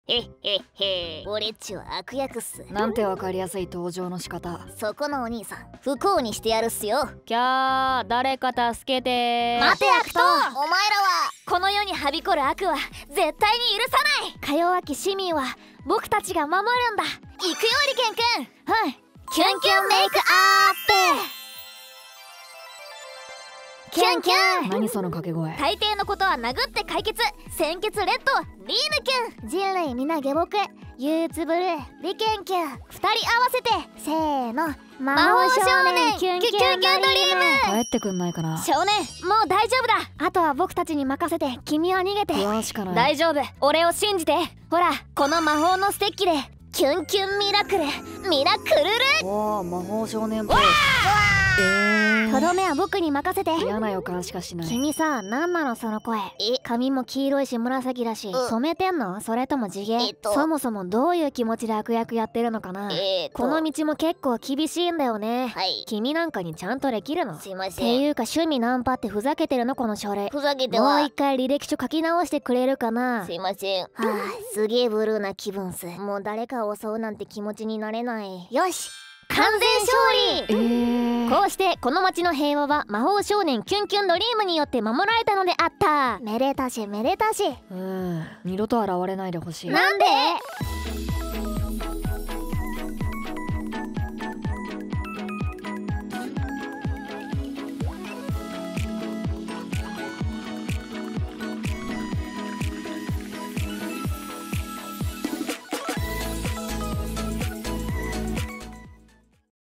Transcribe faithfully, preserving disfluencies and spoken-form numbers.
へっへっへ。俺っちは悪役っす。 なんてわかりやすい登場の仕方。 そこのお兄さん不幸にしてやるっすよ。 キャー、誰か助けて。 待て悪党、お前らはこの世にはびこる悪は絶対に許さない。か弱き市民は僕たちが守るんだ。行くよリケンくん。はい。キュンキュンメイクアップ。キュンキュン。 何その掛け声。 大抵のことは殴って解決。鮮血レッドリーヌキュン。人類皆下僕憂鬱ブルーリケンキュン。二人合わせてせーの魔法少年キュンキュンキュンキュンドリーム。 帰ってくんないかな。 少年もう大丈夫だ。あとは僕たちに任せて君は逃げて。 不安しかない。 大丈夫、俺を信じて。ほらこの魔法のステッキでキュンキュンミラクルミラクルル。 おお、魔法少年っぽい。えー、 とどめは僕に任せて。 嫌な予感しかしない。 君さ、何なのその声。え、髪も黄色いし紫だし、染めてんの？それとも地毛？えっと、そもそもどういう気持ちで悪役やってるのかな。えー、この道も結構厳しいんだよね。はい。君なんかにちゃんとできるの？すいません。っていうか趣味ナンパってふざけてるのこの書類。ふざけては。もう一回履歴書書き直してくれるかな。すいません。はあ、すげえブルーな気分っす。もう誰かを襲うなんて気持ちになれない。よし、完全勝利。えー、こうしてこの町の平和は魔法少年キュンキュンドリームによって守られたのであった。めでたしめでたし。 うん、二度と現れないでほしい。 なんで？